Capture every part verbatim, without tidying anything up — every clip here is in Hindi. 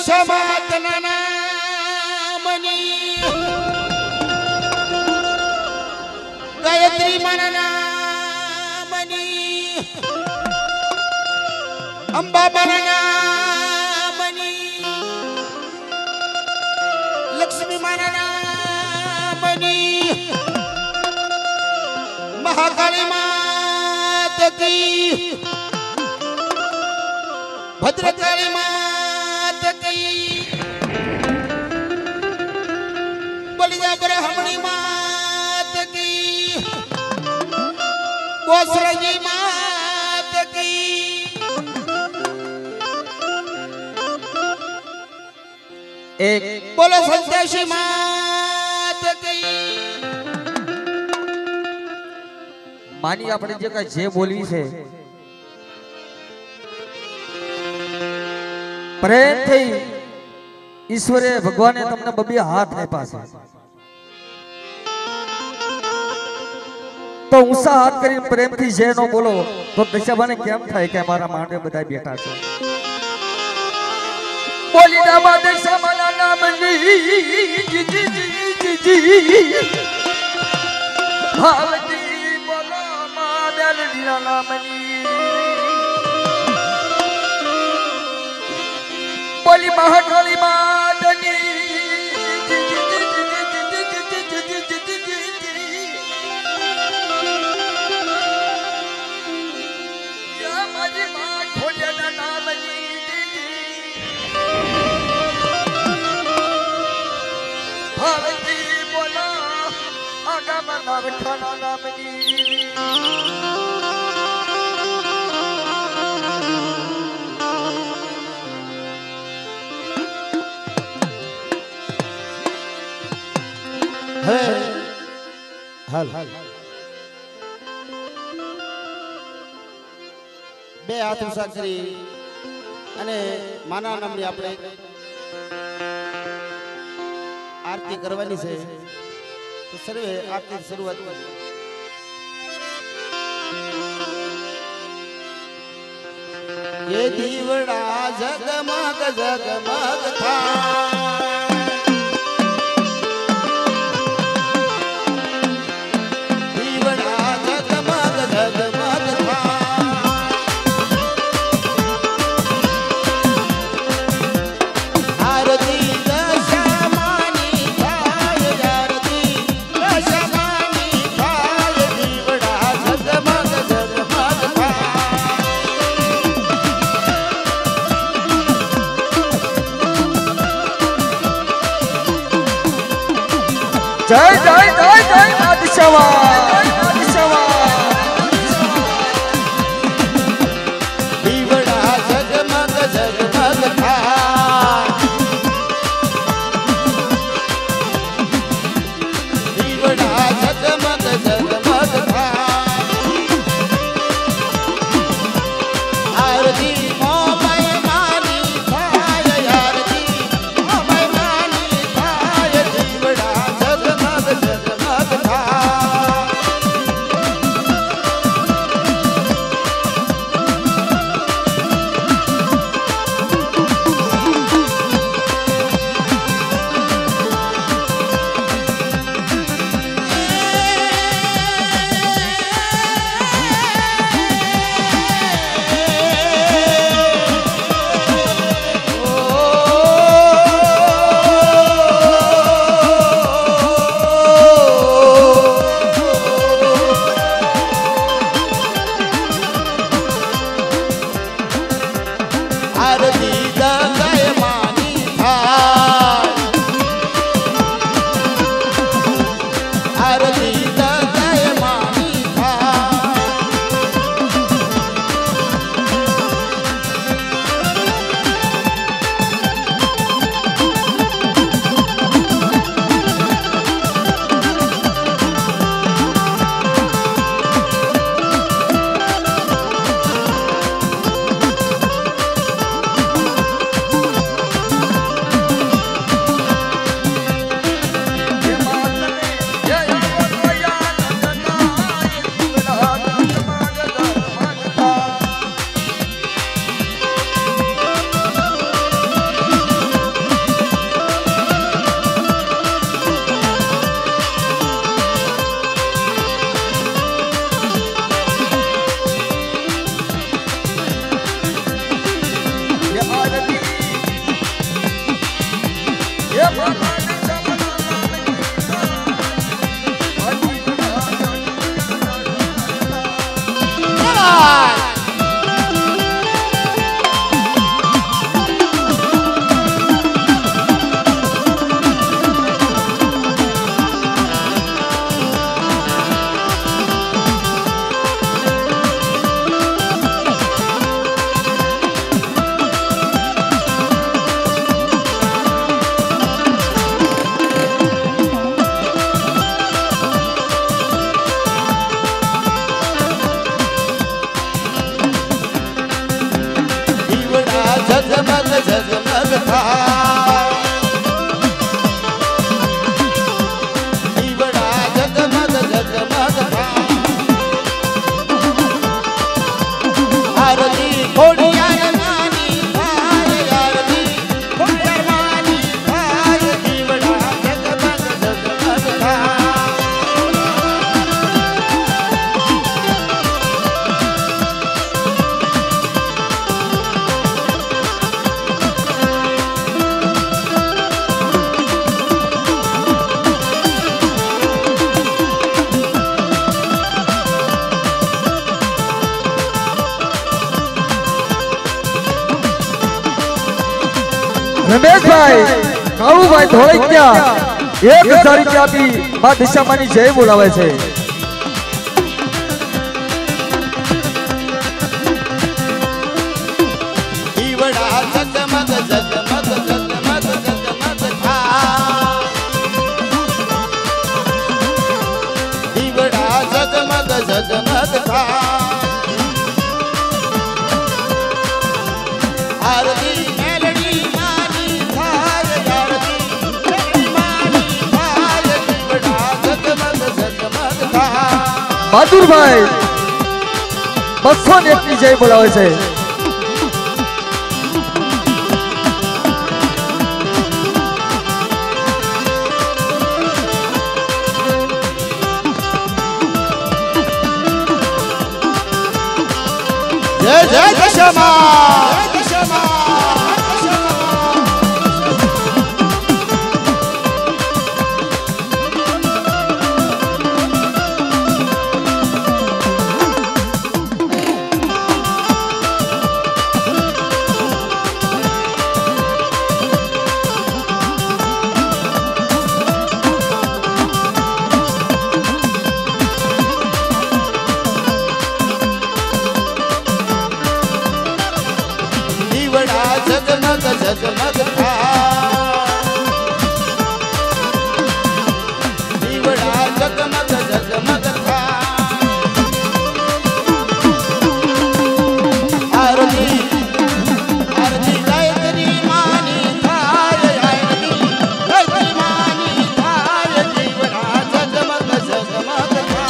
समात नामनी गायत्री माना नामनी अंबा माना नामनी लक्ष्मी माना नामनी महाकाली मात की भद्रकाली मात की बलिया ब्राह्मणी मात की गोसरजी मात की एक बोलो संतोषी मात की मानी આપણે જે કઈ જે બોલવી છે પ્રેમથી ઈશ્વરે ભગવાને તમને બબે હાથ આપ્યા છે તો ઊંચા હાથ કરીને પ્રેમથી જે નો બોલો તો દશાબાને કેમ થાય કે અમારા માંડે બધા બેઠા છે બોલી ના દશાબાના નામની જી જી જી જી ભાવતી બોલો મા બેલડીના નામની बोली महाकाली मातनी या मारी मां खोजना नामनी भावती बोला आगा मना रखना नामनी हाल हाल बे हाथ ऊंचा करी अने माना नामनी आपणे आरती करवानी छे तो सर्वे आरती शुरुआत करी ये दीवड़ा जगमग जगमग था जय जय जय जय आदिशवा आदिशवा दीवड़ा जगमग जगमग था दीवड़ा जगमग जगमग था आरती मोमय मानी थाय आरती मोमय मानी थाय दीवड़ा जगमग जगमग था जगमग था दीवड़ा जगमग जगमग था आरती खोड़ियार मानी थाय आरती खोड़ियार मानी थाय दीवड़ा जगमग जगमग था रमेश भाई काळू भाई धोळे क्या एक हजार रुपया આપી માં દિશામાની જય બોલાવે છે दीवड़ा जगमग जगमग जगमग जगमग था दीवड़ा जगमग जगमग था आरती मेलड़ी मानी थाय आरती मेलड़ी मानी थाय दीवड़ा जगमग जगमग था બહાદુર ભાઈ બસો ને એક ની જય બોલાવે છે जय जय दशमा दशमा दीवड़ा जगमग जगमग था दीवड़ा जगमग जगमग था आरती आरती गायत्री मानी थाय आरती गायत्री मानी थाय दीवड़ा जगमग जगमग था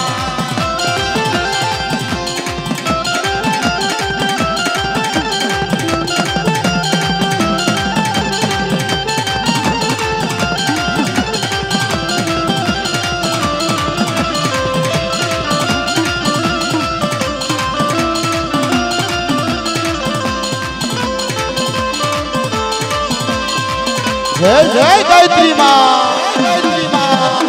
जय जय गायत्री माँ गायत्री माँ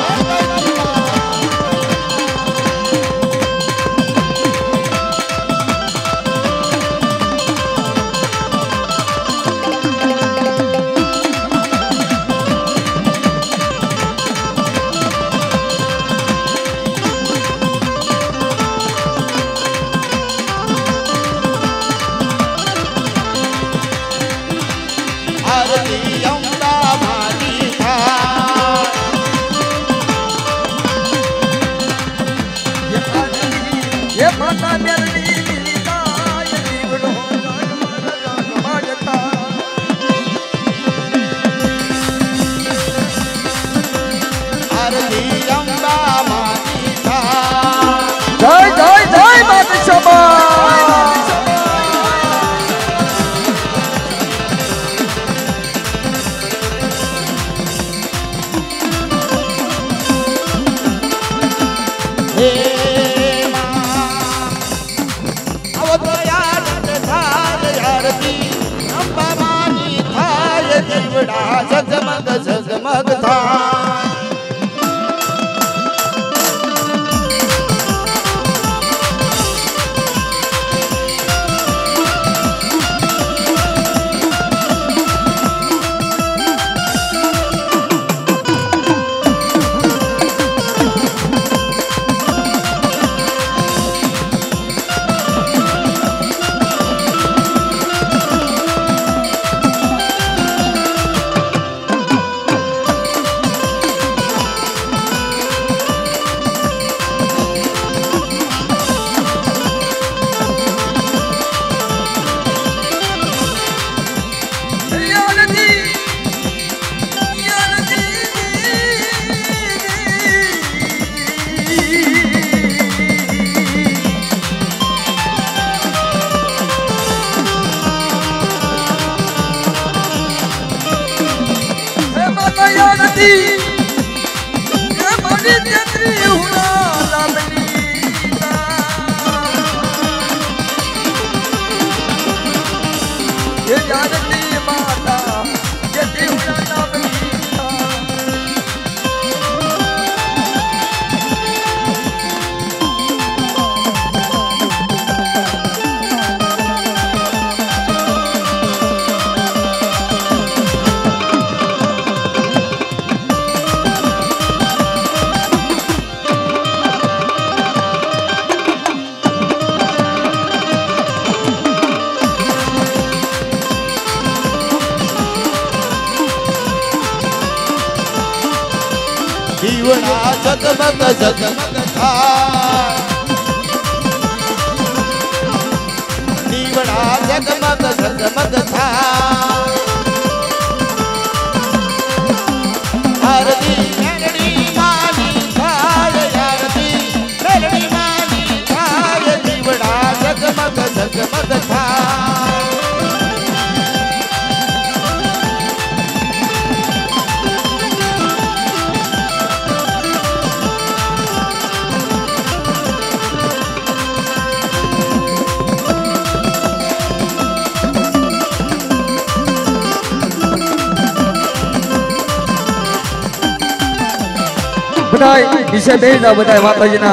आरती अम्बा मानी था ये माता मेलडी લીલાય દીવડો જગમગ જગમગ था आरती अम्बा मानी था जय जय जय માં દિશામા हे माँ अवतयानंद थाय आरती अम्बा मानी थाय दीवड़ा जगमग जगमग था ये मनी तेरी हुना लामनी ये जानती माता ये हुना लामनी दीवड़ा जगमग जगमग था दीवड़ा जगमग जगमग था आरती मेलड़ी मानी थाल आरती मेलड़ी मानी थाल दीवड़ा जगमग जगमग था बताए इसे भेज दो बताए माता जी ना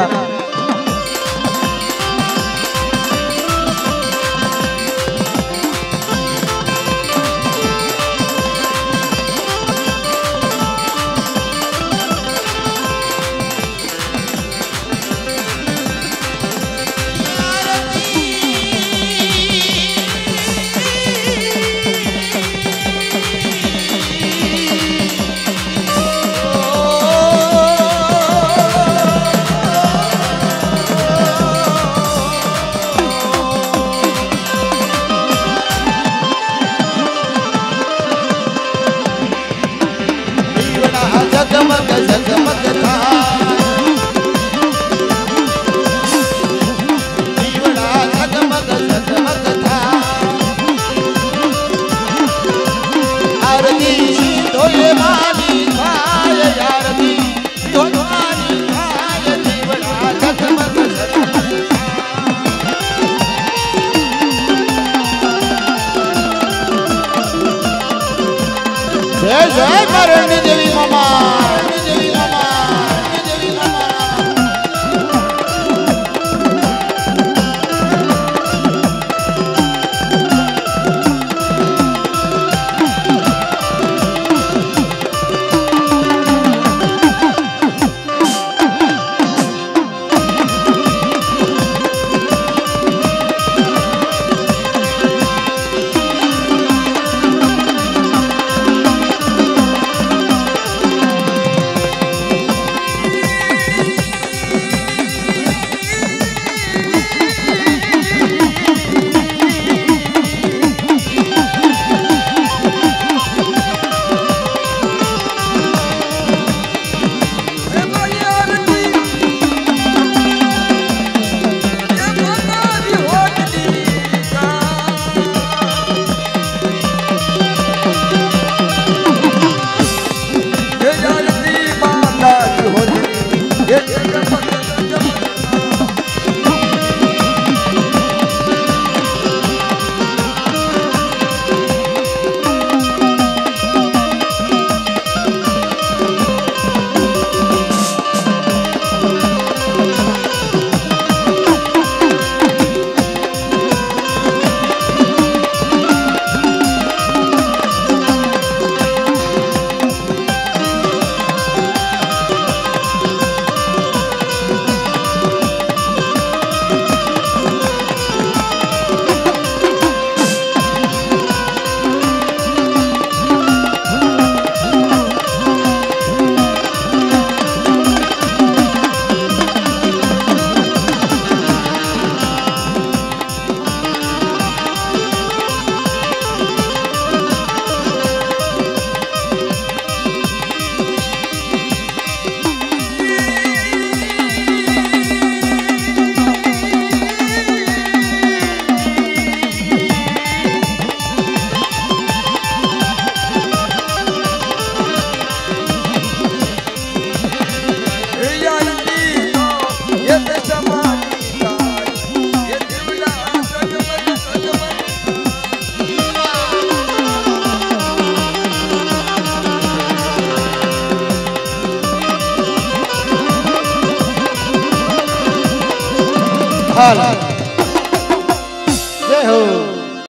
रामपाल